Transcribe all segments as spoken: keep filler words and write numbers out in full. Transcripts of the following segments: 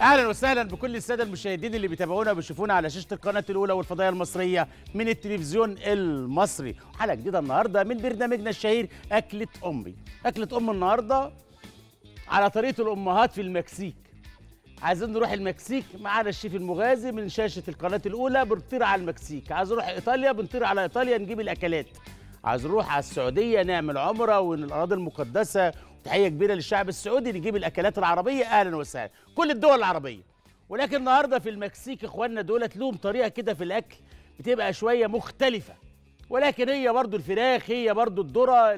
اهلا وسهلا بكل الساده المشاهدين اللي بيتابعونا وبيشوفونا على شاشه القناه الاولى والفضائيه المصريه من التلفزيون المصري. حلقه جديده النهارده من برنامجنا الشهير اكله امي. اكله ام النهارده على طريقه الامهات في المكسيك. عايزين نروح المكسيك، معانا الشيف المغازي من شاشه القناه الاولى، بنطير على المكسيك. عايز نروح ايطاليا، بنطير على ايطاليا نجيب الاكلات. عايز نروح على السعوديه نعمل عمره والاراضي المقدسه، تحيه كبيره للشعب السعودي، نجيب الاكلات العربيه. اهلا وسهلا كل الدول العربيه. ولكن النهارده في المكسيك اخواننا دولت لهم طريقه كده في الاكل بتبقى شويه مختلفه، ولكن هي برضو الفراخ، هي برضو الذره،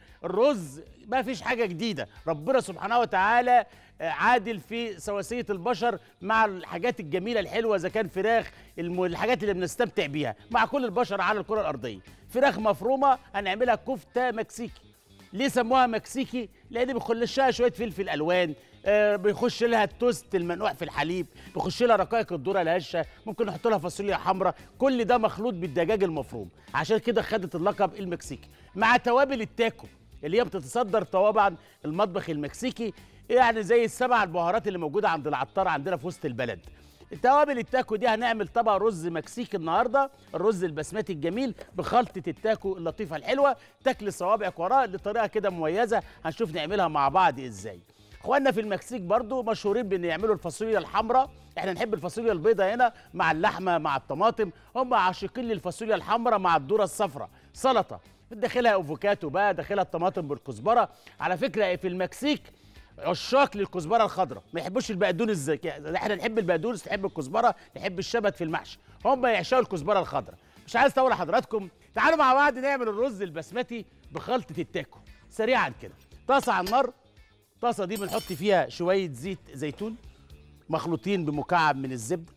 الرز، ما فيش حاجه جديده. ربنا سبحانه وتعالى عادل في سواسيه البشر مع الحاجات الجميله الحلوه، اذا كان فراخ، الحاجات اللي بنستمتع بيها مع كل البشر على الكره الارضيه. فراخ مفرومه هنعملها كفته مكسيكي. ليه سموها مكسيكي؟ لان بيخش لها شويه فلفل الوان، آه بيخش لها التوست المنقوع في الحليب، بيخش لها رقائق الذره الهشه، ممكن نحط لها فاصوليا حمراء، كل ده مخلوط بالدجاج المفروم، عشان كده خدت اللقب المكسيكي. مع توابل التاكو اللي هي بتتصدر طبعا المطبخ المكسيكي، يعني زي السبع البهارات اللي موجوده عند العطار عندنا في وسط البلد. التوابل التاكو دي هنعمل طبق رز مكسيكي النهارده، الرز البسمتي الجميل بخلطه التاكو اللطيفه الحلوه، تاكل صوابعك وراه لطريقه كده مميزه، هنشوف نعملها مع بعض ازاي. اخواننا في المكسيك برضو مشهورين بان يعملوا الفاصوليا الحمراء، احنا نحب الفاصوليا البيضاء هنا مع اللحمه مع الطماطم، هم عاشقين للفاصوليا الحمراء مع الذره الصفراء، سلطه داخلها افوكاتو بقى، داخلها الطماطم بالكزبره. على فكره في المكسيك عشاق للكزبره الخضراء، ما يحبوش البقدونس زي احنا نحب البقدونس، نحب الكزبره، نحب الشبت في المحشي، هم يعشقوا الكزبره الخضراء. مش عايز اطول حضراتكم، تعالوا مع بعض نعمل الرز البسمتي بخلطه التاكو سريعا كده. طاسه على النار، الطاسه دي بنحط فيها شويه زيت زيتون مخلوطين بمكعب من الزبده.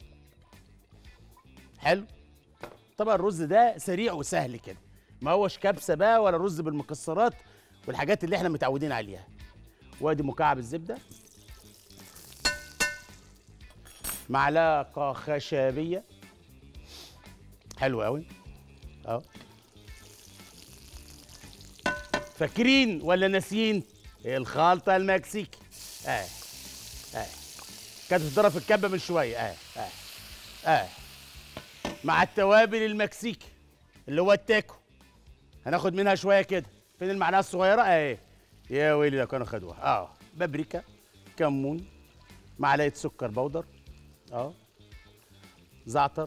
حلو. طبعا الرز ده سريع وسهل كده، ما هوش كبسه بقى ولا رز بالمكسرات والحاجات اللي احنا متعودين عليها. وادي مكعب الزبده، معلقه خشبيه، حلو قوي اهو. فاكرين ولا ناسيين الخلطه المكسيكي؟ اه اه كانت بتضرب في الكبه من شويه، اه اه اه مع التوابل المكسيكي اللي هو التاكو، هناخد منها شويه كده. فين المعلقه الصغيره؟ اهي. يا ويلي لو كانوا خدوها. اه بابريكا، كمون، معلقه سكر بودر، اه زعتر،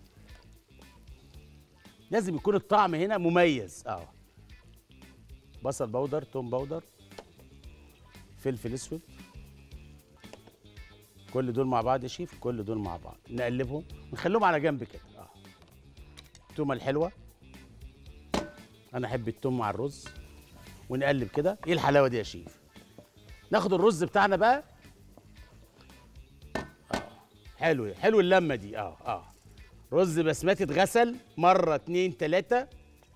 لازم يكون الطعم هنا مميز. اه بصل بودر، توم بودر، فلفل اسود، كل دول مع بعض يا شيف، كل دول مع بعض نقلبهم ونخليهم على جنب كده. اه التومه الحلوه، انا احب التوم مع الرز، ونقلب كده. ايه الحلاوه دي يا شيف؟ ناخد الرز بتاعنا بقى. اه حلو حلو اللمه دي. اه اه رز بسمتي اتغسل مره اتنين تلاته. اه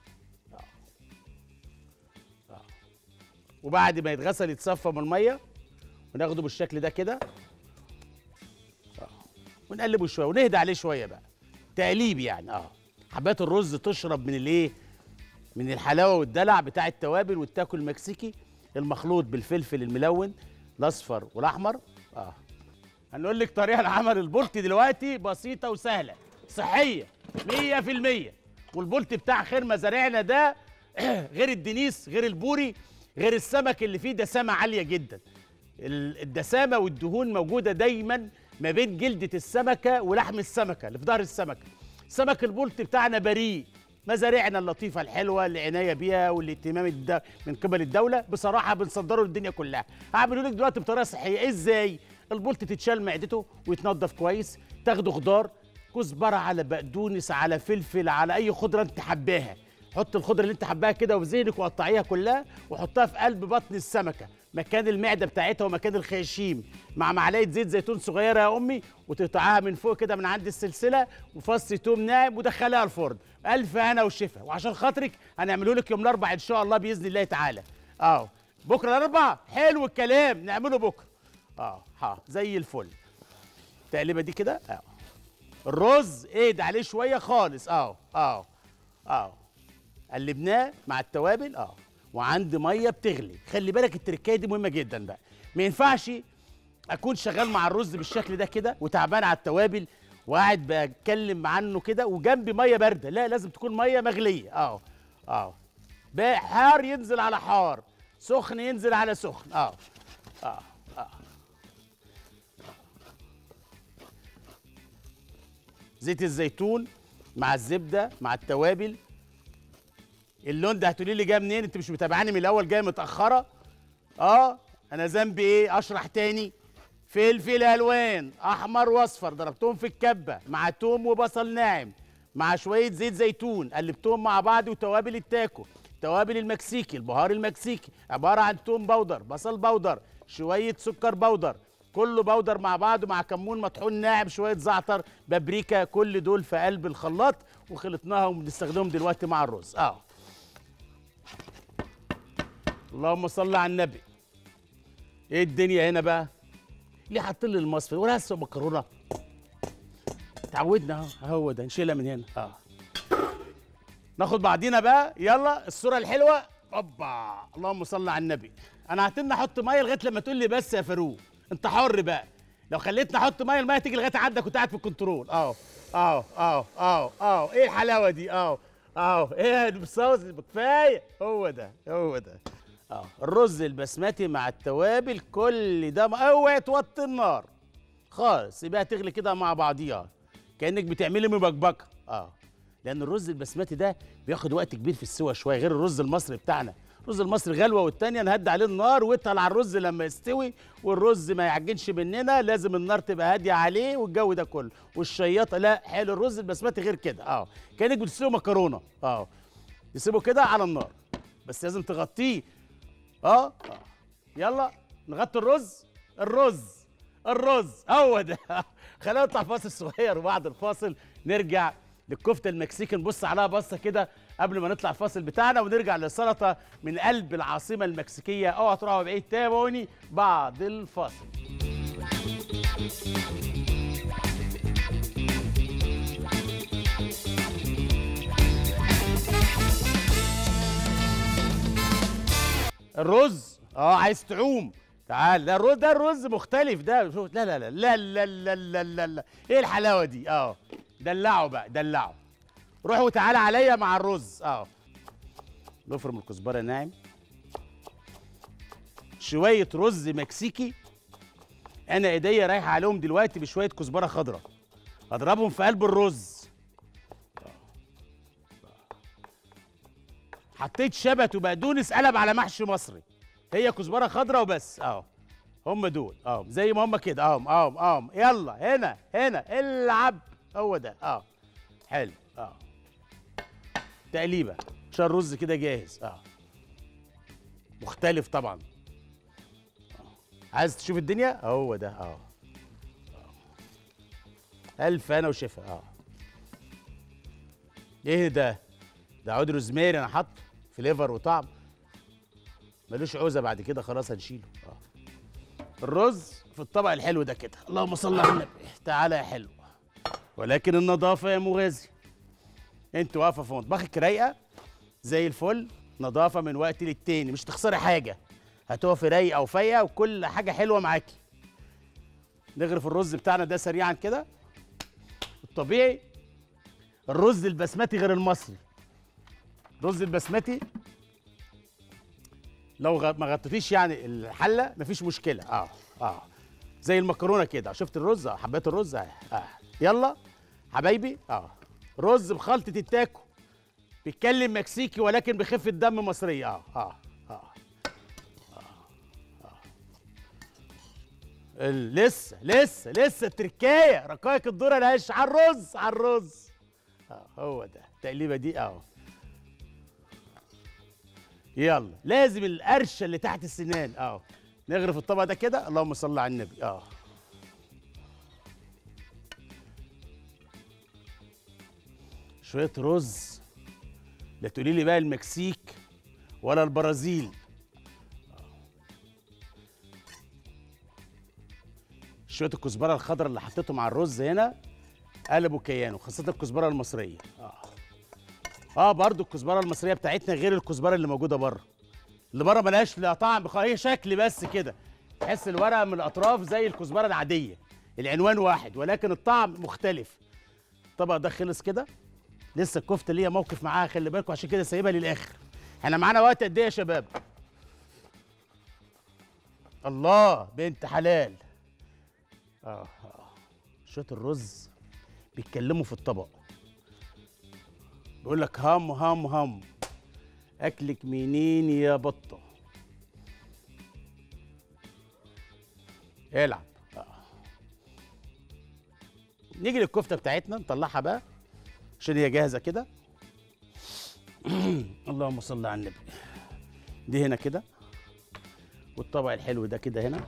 اه وبعد ما يتغسل يتصفى من الميه، وناخده بالشكل ده كده. اه ونقلبه شويه ونهدى عليه شويه بقى، تقليب يعني. اه حبات الرز تشرب من الايه، من الحلاوه والدلع بتاع التوابل والتاكل المكسيكي المخلوط بالفلفل الملون الاصفر والاحمر. اه هنقول لك طريقه لعمل البولتي دلوقتي بسيطه وسهله صحيه مية في المية. والبولتي بتاع خير مزارعنا ده غير الدنيس، غير البوري، غير السمك اللي فيه دسامه عاليه جدا. الدسامه والدهون موجوده دايما ما بين جلده السمكه ولحم السمكه اللي في ظهر السمكه. سمك البولتي بتاعنا بريء، مزارعنا اللطيفه الحلوه اللي عنايه بيها والاهتمام الد... من قبل الدوله، بصراحه بنصدره للدنيا كلها. هعمله لك دلوقتي بطريقه صحيه. ازاي؟ البولت تتشال معدته ويتنضف كويس، تاخده خضار، كزبره على بقدونس على فلفل على اي خضره انت حباها. حط الخضره اللي انت حباها كده وفي ذهنك وقطعيها كلها وحطها في قلب بطن السمكه مكان المعده بتاعتها ومكان الخياشيم، مع معلقه زيت زيتون صغيره يا امي، وتقطعها من فوق كده من عند السلسله، وفص توم ناعم، ودخلها الفرن. الف هنا وشفا. وعشان خاطرك هنعمله لك يوم الاربعاء ان شاء الله باذن الله تعالى. اه بكره الاربعاء، حلو الكلام، نعمله بكره. اه ها زي الفل. التقليبه دي كده. اه الرز اهدى عليه شويه خالص. اه اه اه قلبناه مع التوابل. اه وعند ميه بتغلي. خلي بالك التركايه دي مهمه جدا بقى، ما ينفعش اكون شغال مع الرز بالشكل ده كده وتعبان على التوابل وقاعد بتكلم عنه كده وجنبي ميه بارده، لا لازم تكون ميه مغليه. اه اه بقى حار ينزل على حار، سخن ينزل على سخن. اه اه اه زيت الزيتون مع الزبده مع التوابل. اللون ده هتقولي لي جاي منين؟ انت مش متابعاني من الاول، جاي متاخره. اه انا ذنبي ايه؟ اشرح تاني. فلفل الوان احمر واصفر ضربتهم في الكبه مع توم وبصل ناعم مع شويه زيت زيتون، قلبتهم مع بعض. وتوابل التاكو، توابل المكسيكي، البهار المكسيكي عباره عن توم بودر، بصل بودر، شويه سكر بودر، كله بودر مع بعض، مع كمون مطحون ناعم، شويه زعتر، بابريكا، كل دول في قلب الخلاط وخلطناهم وبنستخدمهم دلوقتي مع الرز. اه اللهم صل على النبي. ايه الدنيا هنا بقى؟ ليه حاطين لي المصفى ولا لسه مكرونه؟ اتعودنا اهو، هو ده نشيلها من هنا. اه ناخد بعضينا بقى، يلا الصوره الحلوه. اوبا اللهم صل على النبي. انا هتني احط ميه لغايه لما تقول لي بس يا فاروق، انت حر بقى. لو خليتني احط ميه الميه تيجي لغايه عندك وانت قاعد في الكنترول. اه اه اه اه اه ايه الحلاوه دي؟ اه اه ايه الصوص؟ كفايه. هو ده هو ده. اه الرز البسمتي مع التوابل كل ده اوعي توطي النار خالص، يبقى تغلي كده مع بعضيها كانك بتعملي مبكبكه. اه لان الرز البسمتي ده بياخد وقت كبير في السوا شويه غير الرز المصري بتاعنا. الرز المصري غلوه والتانيه نهدي عليه النار واتقل على الرز لما يستوي، والرز ما يعجنش مننا لازم النار تبقى هاديه عليه والجو ده كله والشياطه. لا حلو الرز البسمتي غير كده. اه كانك بتسلقوا مكرونه. اه تسيبه كده على النار بس لازم تغطيه. اه اه يلا نغطي الرز. الرز الرز هو ده. خلينا نطلع فاصل صغير وبعد الفاصل نرجع للكفته المكسيكي نبص عليها بصه كده قبل ما نطلع الفاصل بتاعنا، ونرجع للسلطه من قلب العاصمه المكسيكيه. اوعوا تروحوا بعيد، تابعوني بعد الفاصل. الرز اه عايز تعوم؟ تعال، ده الرز، ده الرز مختلف ده. شوف لا لا لا لا لا لا لا لا, لا. ايه الحلاوه دي؟ اه دلعوا بقى دلعوا. روحوا تعالى عليا مع الرز. اه نفرم الكزبره ناعم، شويه رز مكسيكي انا ايديا رايحه عليهم دلوقتي بشويه كزبره خضراء اضربهم في قلب الرز. حطيت شبت وبقدونس قلب على محشي مصري، هي كزبره خضراء وبس. اه هم دول اه زي ما هم كده. اه اه اه يلا هنا هنا العب. هو ده. اه حلو. اه تقليبه عشان الرز كده جاهز. اه مختلف طبعا. آه. عايز تشوف الدنيا؟ هو ده. اه الف انا وشفا. اه ايه ده؟ ده عود روزماري انا حاطه فليفر وطعم، ملوش عوزه بعد كده خلاص هنشيله. اه الرز في الطبق الحلو ده كده. اللهم صل على النبي. تعالى يا حلو. ولكن النظافه يا مغازي، انت واقفه في مطبخك رايقه زي الفل، نظافه من وقت للتاني مش تخسري حاجه، هتقفي رايقه وفايقه وكل حاجه حلوه معاكي. نغرف الرز بتاعنا ده سريعا كده. الطبيعي الرز البسمتي غير المصري. الرز البسمتي لو غ... ما غطيتيش يعني الحله مفيش مشكله. اه اه زي المكرونه كده. شفت الرز؟ اه حبيت الرز. اه اه يلا حبايبي. اه رز بخلطه التاكو، بيتكلم مكسيكي ولكن بخفه دم مصريه. اه اه اه, آه. آه. ال- لسه لسه لسه التركايه رقائق الذره الهش على الرز على الرز. اه هو ده التقليبه دي. اه يلا لازم القرشه اللي تحت السنان. اه نغرف الطبق ده كده. اللهم صل على النبي. اه شويه رز، لا تقولي لي بقى المكسيك ولا البرازيل. شويه الكزبره الخضراء اللي حطيتهم على الرز هنا قلبوا كيانه، خاصه الكزبره المصريه. اه اه برضو الكزبره المصريه بتاعتنا غير الكزبره اللي موجوده بره. اللي بره ملهاش لا طعم، هي شكل بس كده، تحس الورقه من الاطراف زي الكزبره العاديه، العنوان واحد ولكن الطعم مختلف. الطبق ده خلص كده، لسه الكفته ليا موقف معاها، خلي بالكم، عشان كده سايبها للاخر. احنا معانا وقت قد ايه يا شباب؟ الله، بنت حلال. اه اه شويه الرز بيتكلموا في الطبق، بيقول لك هم هم هم، اكلك منين يا بطه؟ العب. آه. نيجي للكفته بتاعتنا نطلعها بقى عشان هي جاهزه كده. اللهم صل على النبي. دي هنا كده، والطبق الحلو ده كده هنا.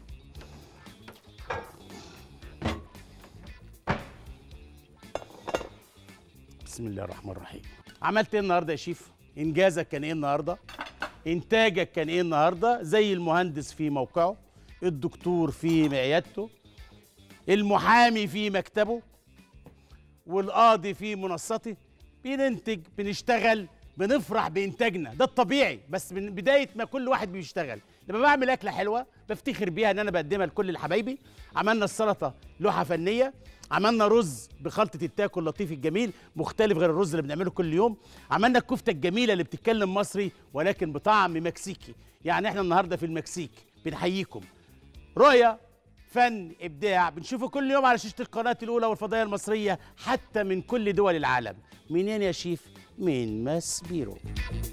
بسم الله الرحمن الرحيم. عملت ايه النهارده يا شيف؟ انجازك كان ايه النهارده؟ انتاجك كان ايه النهارده؟ زي المهندس في موقعه، الدكتور في عيادته، المحامي في مكتبه، والقاضي في منصته. بننتج، بنشتغل، بنفرح بانتاجنا، ده الطبيعي. بس من بدايه ما كل واحد بيشتغل، لما بعمل اكله حلوه بفتخر بيها ان انا بقدمها لكل الحبايبي. عملنا السلطه لوحه فنيه، عملنا رز بخلطه التاكو اللطيف الجميل مختلف غير الرز اللي بنعمله كل يوم، عملنا الكفته الجميله اللي بتتكلم مصري ولكن بطعم مكسيكي. يعني احنا النهارده في المكسيك. بنحييكم. رؤية، فن، ابداع، بنشوفه كل يوم على شاشه القناه الاولى والفضائيه المصريه حتى من كل دول العالم. منين يا شيف؟ من ماس بيرو.